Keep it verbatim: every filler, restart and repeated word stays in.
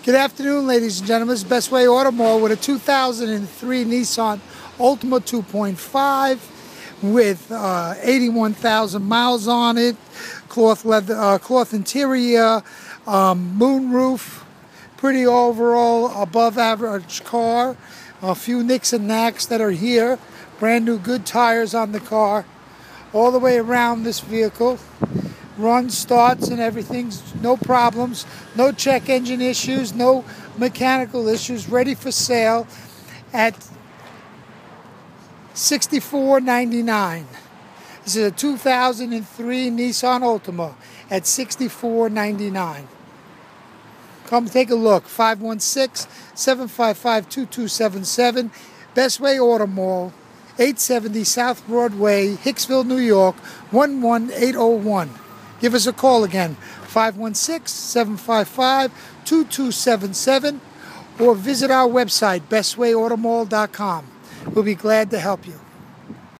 Good afternoon, ladies and gentlemen. This is Bestway Auto Mall with a two thousand three Nissan Altima two point five with uh, eighty-one thousand miles on it, cloth leather, uh, cloth interior, um, moon roof, pretty overall above average car. A few nicks and knacks that are here. Brand new good tires on the car. All the way around this vehicle. Runs, starts, and everything, no problems, no check engine issues, no mechanical issues, ready for sale at sixty-four ninety-nine. This is a two thousand three Nissan Altima at sixty-four ninety-nine. Come take a look. five one six, seven five five, two two seven seven. Bestway Auto Mall, eight seventy South Broadway, Hicksville, New York, one one eight oh one. Give us a call again, five one six, seven five five, two two seven seven, or visit our website, bestway auto mall dot com. We'll be glad to help you.